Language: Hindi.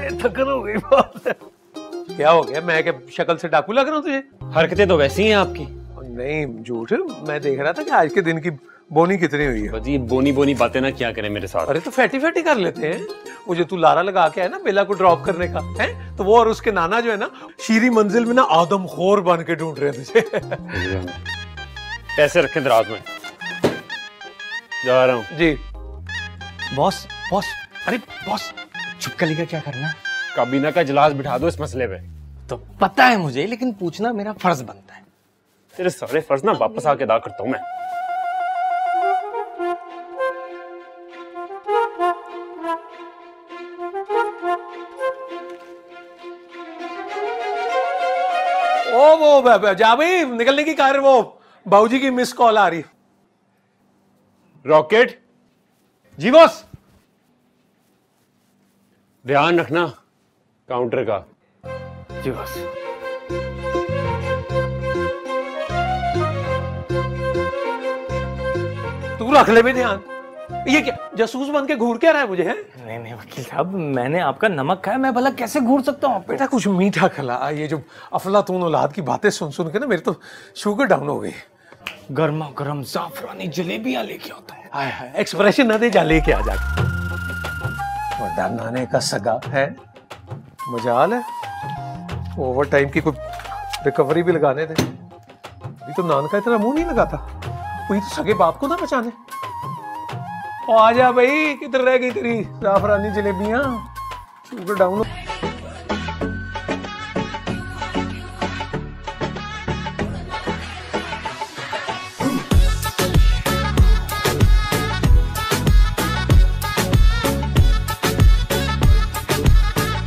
थकन हो गई बहुत। क्या हो गया? मैं क्या शक्ल से डाकू लग रहा हूँ तुझे? हरकतें तो वैसी हैं आपकी। नहीं झूठ, मैं देख रहा था कि आज के दिन की बोनी कितनी हुई है। बजी बोनी बोनी बातें ना क्या करें मेरे साथ। अरे तो फैटी फैटी कर लेते हैं। वो जो तू लारा लगा के है ना बेला को ड्रॉप करने का है, तो वो और उसके नाना जो है ना शीरी मंजिल में ना आदमखोर बन के ढूंढ रहे हैं तुझे। पैसे रखें दराज में, जा रहा हूँ जी बॉस बॉस, अरे बॉस चुपकली का क्या करना है? काबीना का इजलास बिठा दो इस मसले पे। तो पता है मुझे, लेकिन पूछना मेरा फर्ज बनता है। तेरे सारे फर्ज ना वापस आके अदा करता हूँ मैं। ओ वो जा भाई, निकलने की कार, वो बाबूजी की मिस कॉल आ रही। रॉकेट जी बॉस। ध्यान रखना काउंटर का। जी बॉस। तू रख ले भी ध्यान। ये क्या जासूस बन के घूर क्या रहा है मुझे है? नहीं वकील साहब, मैंने आपका नमक खाया, मैं भला कैसे घूर सकता हूँ? बेटा कुछ मीठा खिला। ये जो अफलातून औलाद की बातें सुन सुन के ना मेरे तो शुगर डाउन हो गई। गर्मा गर्म जाफरानी जलेबियां लेके आता हूँ। हाय हाय, एक्सप्रेशन ना दे, जा लेके आ जा। बड़ा नाने का सगा है, मजाल है। ओवर टाइम की कोई रिकवरी भी लगाने दे। अभी तो नान का इतना मुंह नहीं लगाता, वही तो सगे बाप को ना बचाने। आ जा भाई, किधर रह गई तेरी जाफरानी जलेबियां? Sugar down.